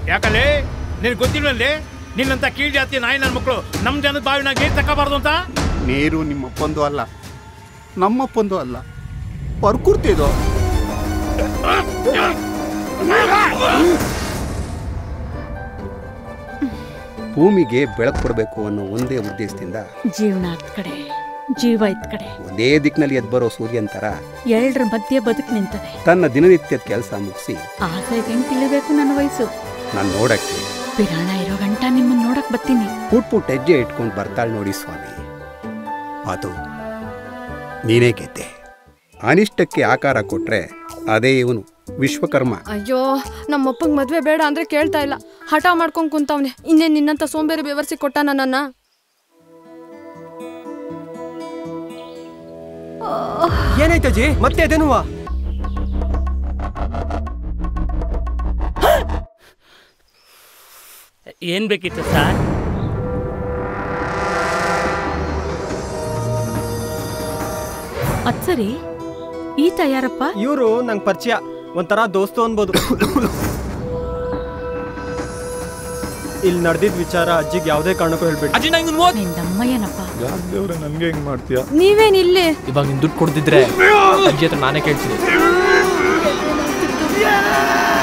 ಯಾಕಲ್ಲೇ ನಿನ್ ಗೊತ್ತಿಲ್ವಲ್ಲೇ ನಿನ್ನಂತ ಕೀಳ್ ಜಾತಿ ನಾಯಿ ನನ್ನ ಮಕ್ಕಳು ನಮ್ಮ ಜನದ ಬಾವಿನಾಗ ನೀರು ತಗೋಬಾರ್ದು ಅಂತ. ನೀರು ನಿಮ್ಮಪ್ಪಂದು ಅಲ್ಲ, ನಮ್ಮಪ್ಪಂದು ಅಲ್ಲ, ಪ್ರಕೃತಿದು. ಭೂಮಿಗೆ ಬೆಳಕು ಕೊಡಬೇಕು ಅನ್ನೋ ಒಂದೇ ಉದ್ದೇಶದಿಂದ ಜೀವನ ಹತ್ ಕಡೆ, ಜೀವ ಇತ್ ಕಡೆ, ಒಂದೇ ದಿಕ್ಕಿನಲ್ಲಿ ಎದ್ದು ಬರೋ ಸೂರ್ಯನ್ ತರ ಎರಡರ ಮಧ್ಯೆ ಬದುಕು ನಿಂತದೆ. ತನ್ನ ದಿನನಿತ್ಯದ ಕೆಲಸ ಮುಗಿಸಿ ಆಸೆ ಗಂಟು ತಿಳಿಬೇಕು ನನ್ನ ವಯಸ್ಸು. ನಾನು ನೋಡಕ್ಕೆ ಪಿರಾಣ ಇರೋ ಗಂಟ ನಿಮ್ಮನ್ನ ನೋಡಕ್ ಬರ್ತೀನಿ. ಪುಟ್ ಹೆಜ್ಜೆ ಇಟ್ಕೊಂಡು ಬರ್ತಾಳೆ ನೋಡಿ ಸ್ವಾಮಿ, ಅದು ನೀನೇ ಗೆದ್ದೆ. ಅನಿಷ್ಟಕ್ಕೆ ಆಕಾರ ಕೊಟ್ರೆ ಅದೇ ಇವನು ವಿಶ್ವಕರ್ಮ. ಅಯ್ಯೋ ನಮ್ಮಪ್ಪಂಗೆ ಮದ್ವೆ ಬೇಡ ಅಂದ್ರೆ ಕೇಳ್ತಾ ಇಲ್ಲ, ಹಠ ಮಾಡ್ಕೊಂಡ್ ಕುಂತವ್ನೆ. ಇನ್ನೇನ್ ನಿನ್ನಂತ ಸೋಂಬೇರಿ ಬೆವರ್ಸಿ ಕೊಟ್ಟ ನನ್ನ. ಏನಾಯ್ತಜ್ಜಿ ಮತ್ತೆ ಅದೇನುವಾ? ಏನ್ ಬೇಕಿತ್ತು ಸರ್? ಅದ್ ಸರಿ, ಈತ ಯಾರಪ್ಪ? ಇವರು ನಂಗೆ ಪರಿಚಯ, ಒಂಥರ ದೋಸ್ತು ಅನ್ಬೋದು. ಇಲ್ಲಿ ನಡೆದಿದ್ ವಿಚಾರ ಅಜ್ಜಿಗೆ ಯಾವುದೇ ಕಾರಣಕ್ಕೂ ಹೇಳ್ಬೇಡಿ. ಅಜ್ಜಿ ನಂಗೆ ನಿಂದಮ್ಮಯ್ಯನಪ್ಪ. ನನ್ಗೆ ಹೆಂಗ್ ಮಾಡ್ತೀಯ? ನೀವೇನ್ ಇಲ್ಲಿ? ಇವಾಗ ನಿನ್ ದುಡ್ಡು ಕೊಡ್ತಿದ್ರೆ ಅಜ್ಜಿ ಹತ್ರ ನಾನೇ ಕೇಳ್ತೀನಿ.